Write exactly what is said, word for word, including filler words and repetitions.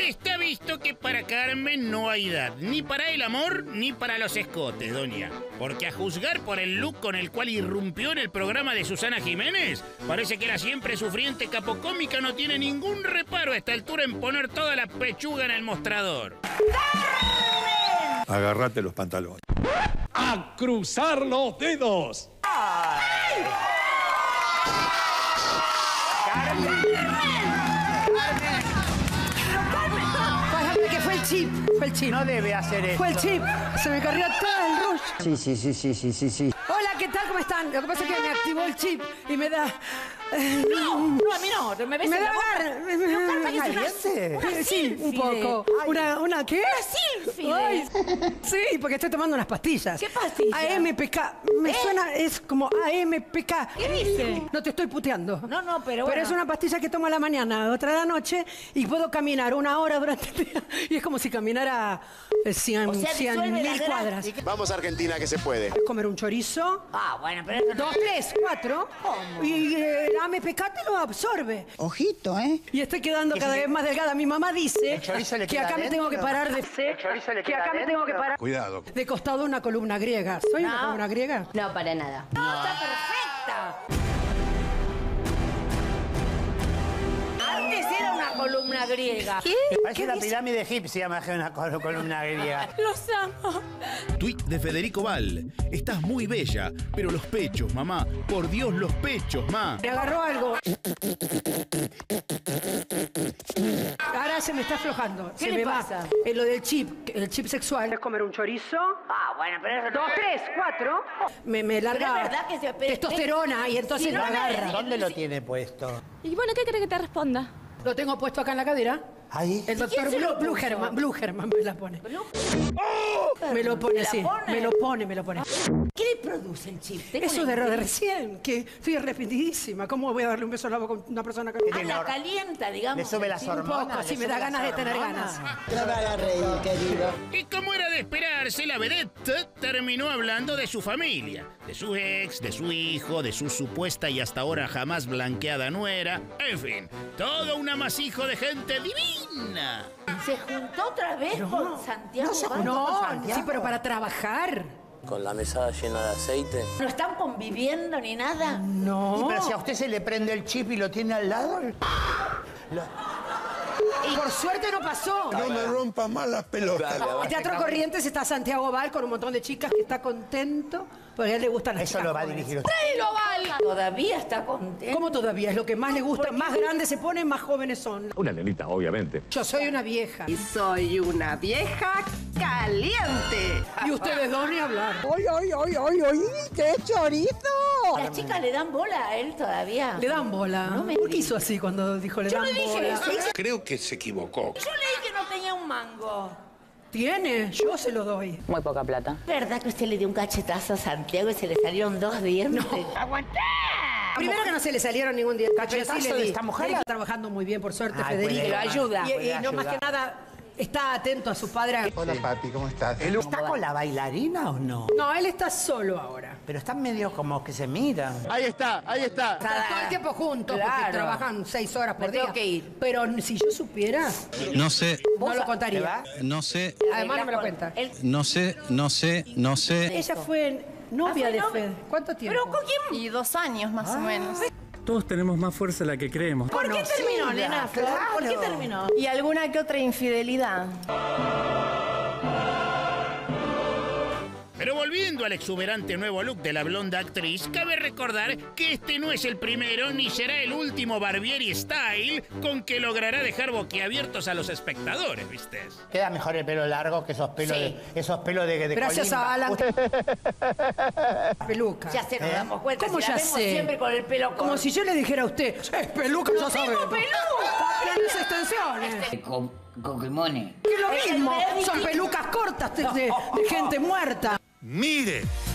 Está visto que para Carmen no hay edad, ni para el amor, ni para los escotes, doña. Porque a juzgar por el look con el cual irrumpió en el programa de Susana Jiménez, parece que la siempre sufriente capocómica no tiene ningún reparo a esta altura en poner toda la pechuga en el mostrador. ¡Carmen! Agárrate los pantalones. ¡A cruzar los dedos! ¡Ay! ¡Carmen! Que fue el chip, fue el chip. No debe hacer eso. Fue el chip, se me corrió todo el rush. Sí, sí, sí, sí, sí, sí, sí. Hola, ¿qué tal? ¿Cómo están? Lo que pasa es que me activó el chip y me da... Eh, no, no, a mí no, me ves me en da la boca. Me, me, no, Carmen, me, ¿caliente? Una sí, un poco. Una, ¿Una qué? Una sílfide. Sí, porque estoy tomando unas pastillas. ¿Qué pastillas? A M P K. Me ¿Eh? suena, es como A M P K. ¿Qué dice? No te estoy puteando. No, no, pero bueno. Pero es una pastilla que tomo a la mañana, otra a la noche, y puedo caminar una hora durante el día. Y es como si caminara cien O sea, mil cuadras. Vamos a Argentina, que se puede. Comer un chorizo. Ah, bueno, pero eso no... Dos, tres, cuatro. ¿Cómo? Y eh, el A M P K te lo absorbe. Ojito, ¿eh? Y estoy quedando cada vez más delgada. Mi mamá dice ¿El chorizo le que queda acá me tengo que dentro? parar de... ¿El chorizo le Que queda acá me dentro? tengo que parar... Cuidado. De costado una columna griega. ¿Soy una No. columna griega? No, para nada. No, está perfecta. Antes era una columna griega. ¿Qué? Parece la pirámide egipcia más que una col- columna griega. Los amo. Tuit de Federico Val. Estás muy bella, pero los pechos, mamá. Por Dios, los pechos, ma. Me agarró algo. Ahora se me está aflojando. ¿Qué se le me pasa? va. Eh, lo del chip, el chip sexual. Es comer un chorizo. Ah, bueno, pero eso no... Dos, tres, cuatro. Me, me larga Pero es verdad que se- pero- testosterona y entonces Si no lo me- agarra. ¿Dónde lo tiene puesto? Y bueno, ¿qué querés que te responda? Lo tengo puesto acá en la cadera. Ahí. El doctor quién se lo Blue, Blue puso? Herman, Blue Herman me la pone. ¿Blue? Me lo pone ¿Me la así. pone? Me lo pone, me lo pone. ¿Qué le produce el chip? Tengo Eso una de, de intriga. recién, que estoy arrepentidísima. ¿Cómo voy a darle un beso a la boca a una persona que... Ah, la calienta, digamos. Le sube las Sí, hormonas. Un poco, le sí, me sube da las ganas de tener hormonas. ganas. No me hagas reír, querido. Y como era de esperarse, la vedette terminó hablando de su familia, de su ex, de su hijo, de su supuesta y hasta ahora jamás blanqueada nuera. En fin, todo un amasijo de gente divina. ¿Se juntó otra vez con Santiago? Val? No, sí, pero para trabajar. Con la mesada llena de aceite. ¿No están conviviendo ni nada? No. Pero si a usted se le prende el chip y lo tiene al lado... Y por suerte no pasó. No me rompa más las pelotas. En Teatro Corrientes está Santiago Val con un montón de chicas que está contento porque a él le gustan las Eso chicas lo va a jóvenes. dirigir usted. ¡Tráelo, Val! Todavía está contento. ¿Cómo todavía? Es lo que más le gusta. Más grandes se ponen, más jóvenes son. Una nenita, obviamente. Yo soy una vieja. Y soy una vieja caliente. Y ustedes dos ni hablar. ¡Ay, ay, ay, ay, ay! ¡Qué chorizo! ¿Las chicas le dan bola a él todavía? Le dan bola. No me ¿Por qué digas. hizo así cuando dijo le Yo dan le dije bola? eso. Creo que se equivocó. Yo leí que no tenía un mango. ¿Tiene? Yo se lo doy. Muy poca plata. ¿Verdad que usted le dio un cachetazo a Santiago y se le salieron dos dientes? ¡Aguantá! Primero que no se le salieron ningún día. ¿Cachetazo Pero sí le de di. esta mujer? Le Está trabajando muy bien, por suerte, Ay, Federico. puede Lo ayuda. Y, y puede no más que ayudar. nada, está atento a su padre. Hola, papi, ¿cómo estás? ¿Está con la bailarina o no? No, él está solo ahora. Pero están medio como que se miran. Ahí está, ahí está. Están todo el tiempo juntos porque Claro. trabajan seis horas por Me día. tengo que ir. Pero si yo supiera, No sé, no lo ¿Te contaría. va? no sé, Además no me lo cuenta. Él- no sé, no sé, no sé. Ella fue novia Ah, fue de novia. Fed. ¿Cuánto tiempo? ¿Pero con quién? Y dos años más o menos. Todos tenemos más fuerza de la que creemos. ¿Por qué terminó, Conocida, nena? Flor? ¿Por qué claro. terminó? Y alguna que otra infidelidad. Pero volviendo al exuberante nuevo look de la blonda actriz, cabe recordar que este no es el primero ni será el último Barbieri Style con que logrará dejar boquiabiertos a los espectadores, ¿viste? Queda mejor el pelo largo que esos pelos Sí. de, esos pelos de, de Gracias colimba. a Alan. Usted- Peluca. Ya se nos ¿Eh? damos cuenta. ¿Cómo si ya la vemos sé? siempre con el pelo corto. Como si yo le dijera a usted, es peluca, ya sabe. tengo peluca! Tienes extensiones. Cogimones. Que es lo Es mismo. el Son distinto. pelucas cortas de, de- de gente muerta. Mire,